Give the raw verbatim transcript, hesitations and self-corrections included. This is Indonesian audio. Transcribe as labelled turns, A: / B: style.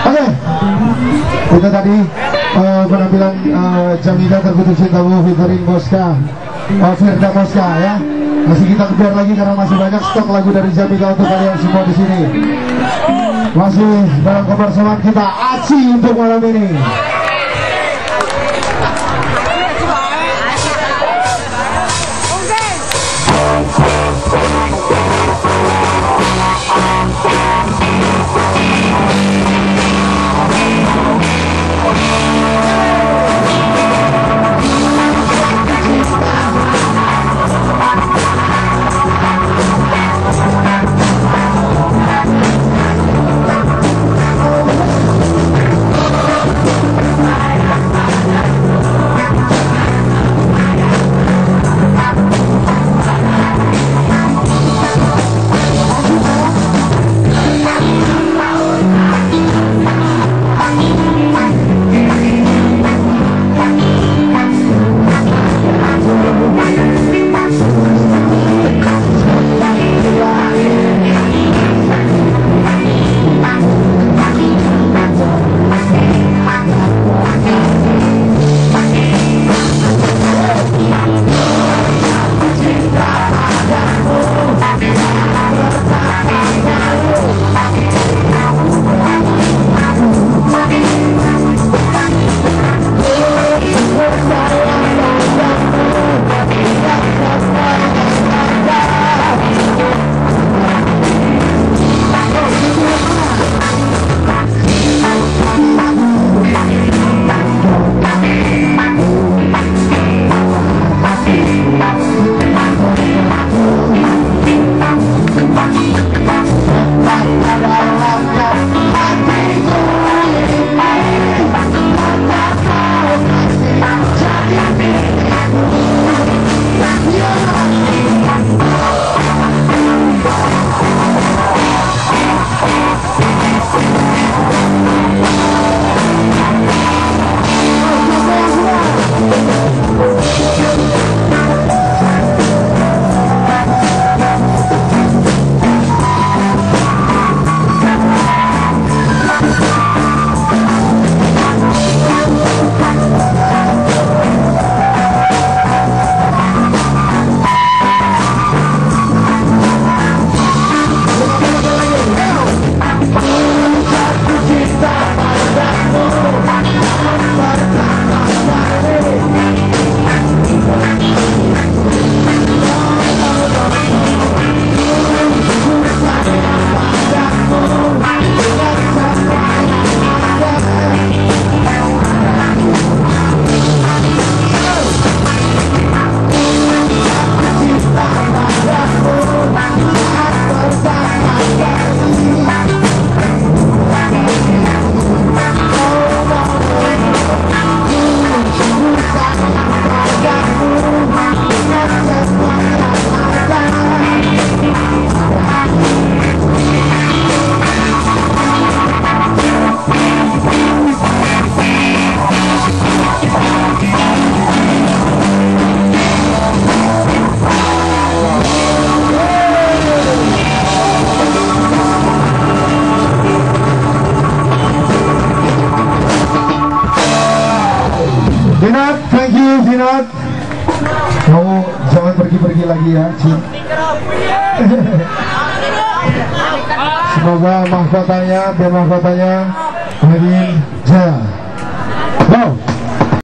A: Oke, itu tadi uh, penampilan uh, Jamila Terkutuk Cintamu featuring Moska, uh, Firda Moska ya. Masih kita kejar lagi karena masih banyak stok lagu dari Jamila untuk kalian semua di sini. Masih dalam kebersamaan kita Aci untuk malam ini. Vinod, thank you Vinod. Kamu jangan pergi-pergi lagi ya, Cin. Semoga mahkotanya, biar mahkotanya Harin Jaya.